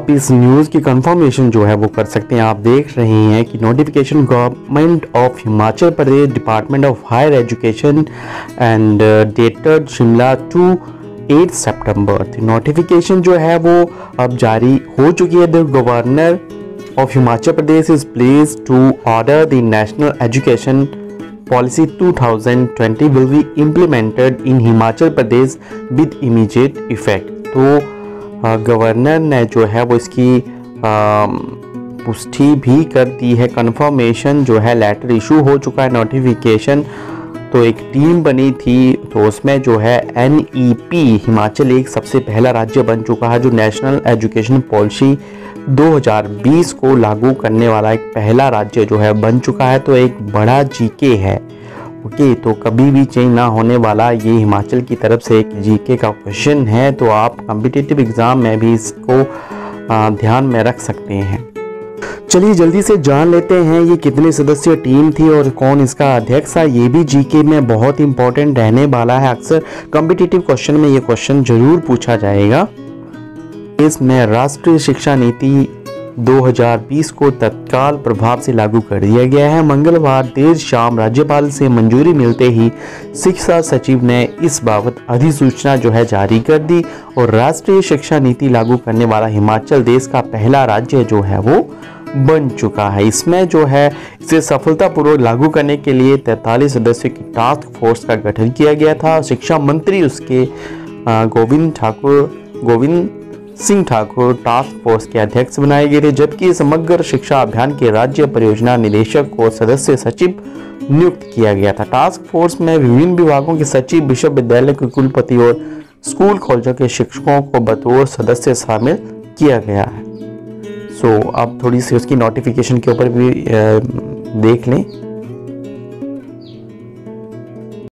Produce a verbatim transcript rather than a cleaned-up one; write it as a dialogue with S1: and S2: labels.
S1: आप इस न्यूज़ की कंफर्मेशन जो है वो कर सकते हैं। आप देख रहे हैं कि notification government of Himachal Pradesh department of higher education and dated Shimla two eight September. Notification जो है वो अब जारी हो चुकी है। The governor of Himachal Pradesh is please to order the national education policy two thousand twenty will be implemented in Himachal Pradesh with immediate effect. तो governor ने जो है वो इसकी पुष्टि भी कर दी है। कंफर्मेशन जो है लेटर इशू हो चुका है। नोटिफिकेशन तो एक टीम बनी थी, तो उसमें जो है एन ई पी हिमाचल एक सबसे पहला राज्य बन चुका है जो नेशनल एजुकेशन पॉलिसी दो हज़ार बीस को लागू करने वाला एक पहला राज्य जो है बन चुका है। तो एक बड़ा जीके है। ओके, तो कभी भी चेंज ना होने वाला ये हिमाचल की तरफ से एक जीके का क्वेश्चन है। तो आप कॉम्पिटिटिव एग्ज़ाम में भी इसको ध्यान में रख सकते हैं। चलिए जल्दी से जान लेते हैं ये कितने सदस्य टीम थी और कौन इसका अध्यक्ष था। ये भी जीके में बहुत इंपॉर्टेंट रहने वाला है। अक्सर कॉम्पिटिटिव क्वेश्चन में ये क्वेश्चन जरूर पूछा जाएगा। इसमें राष्ट्रीय शिक्षा नीति दो हज़ार बीस को तत्काल प्रभाव से लागू कर दिया गया है। मंगलवार देर शाम राज्यपाल से मंजूरी मिलते ही शिक्षा सचिव ने इस बाबत अधिसूचना जो है जारी कर दी और राष्ट्रीय शिक्षा नीति लागू करने वाला हिमाचल देश का पहला राज्य जो है वो बन चुका है। इसमें जो है इसे सफलतापूर्वक लागू करने के लिए तैंतालीस सदस्यों की टास्क फोर्स का गठन किया गया था। शिक्षा मंत्री उसके गोविंद ठाकुर गोविंद सिंह ठाकुर टास्क फोर्स के अध्यक्ष बनाए गए थे, जबकि समग्र शिक्षा अभियान के राज्य परियोजना निदेशक को सदस्य सचिव नियुक्त किया गया था। टास्क फोर्स में विभिन्न विभागों के सचिव, विश्वविद्यालय के कुलपति और स्कूल कॉलेजों के शिक्षकों को बतौर सदस्य शामिल किया गया है। सो so, अब थोड़ी सी उसकी नोटिफिकेशन के ऊपर भी देख लें।